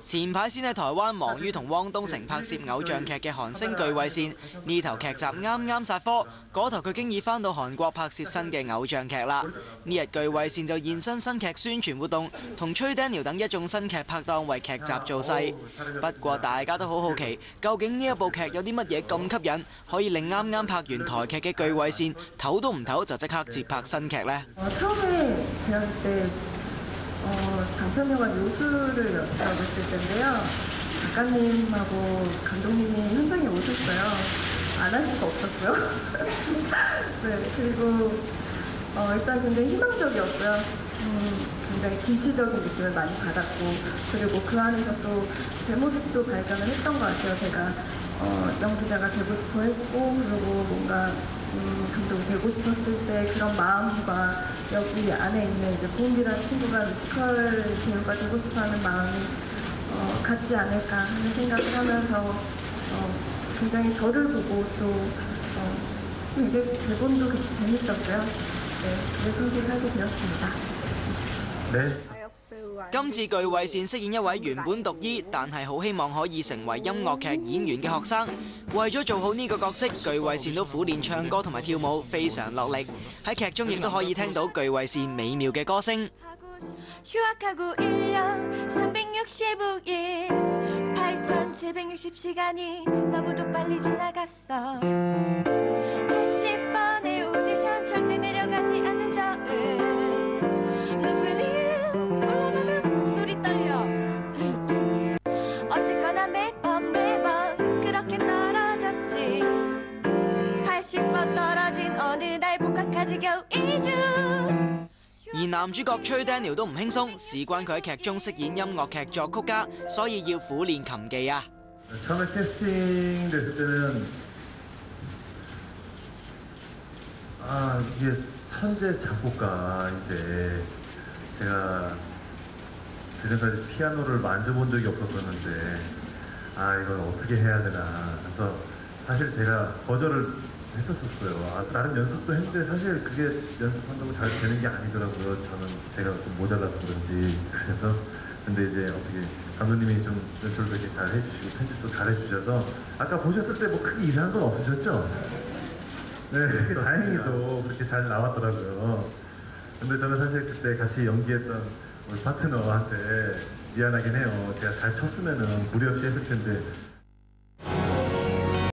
前排先喺台灣忙於同汪東城拍攝偶像劇嘅韓星具惠善，呢頭劇集啱啱殺科，嗰頭佢經已返到韓國拍攝新嘅偶像劇啦。呢日具惠善就現身新劇宣傳活動，同崔 Daniel 等一眾新劇拍檔為劇集造勢。不過大家都好好奇，究竟呢一部劇有啲乜嘢咁吸引，可以令啱啱拍完台劇嘅具惠善唞都唔唞就即刻接拍新劇呢？ 장편 영화 요술을 연출하고 있을 때인데요. 작가님하고 감독님이 현장에 오셨어요. 안 할 수가 없었고요. 네, 그리고 일단 굉장히 희망적이었고요. 굉장히 진취적인 느낌을 많이 받았고, 그리고 그 안에서 또 제 모습도 발견을 했던 것 같아요. 제가 연기자가 되고 싶어 했고, 그리고 뭔가 감독이 되고 싶었을 때 그런 마음과 여기 안에 있는 이제 보은비라는 친구가 뮤지컬 배우가 되고 싶어하는 마음이 같지 않을까 하는 생각을 하면서 굉장히 저를 보고 또 이게 대본도 재밌었고요. 네, 그래서 선택하게 되었습니다. 네. 今次具惠善飾演一位原本讀醫，但係好希望可以成為音樂劇演員嘅學生。為咗做好呢個角色，具惠善都苦練唱歌同埋跳舞，非常落力。喺劇中亦都可以聽到具惠善美妙嘅歌聲。 휴학하고 1년 365일 8,760시간이 너무도 빨리 지나갔어 80번의 오디션 절대 내려가지 않는 저음 높은 올라가면 목소리 떨려 어쨌거나 매번 그렇게 떨어졌지 80번 떨어진 어느 날 복학까지 겨우 2주 而男主角崔 Daniel 都唔輕鬆，事關佢喺劇中飾演音樂劇作曲家，所以要苦練琴技啊。 처음에 캐스팅 됐을 때는 이게 천재 작곡가인데 제가 그전까지 피아노를 만져본 적이 없었었는데 이걸 어떻게 해야 되나. 그래서 사실 제가 거절을 했었어요. 나름 연습도 했는데 사실 그게 연습한다고 잘 되는 게 아니더라고요. 저는 제가 좀 모자라서 그런지. 그래서 근데 이제 어떻게 감독님이 좀 연출도 이렇게 잘 해주시고 편집도 잘 해주셔서 아까 보셨을 때 뭐 크게 이상한 건 없으셨죠? 네, 다행히도 그렇게 잘 나왔더라고요. 근데 저는 사실 그때 같이 연기했던 우리 파트너한테 미안하긴 해요. 제가 잘 쳤으면은 무리 없이 했을 텐데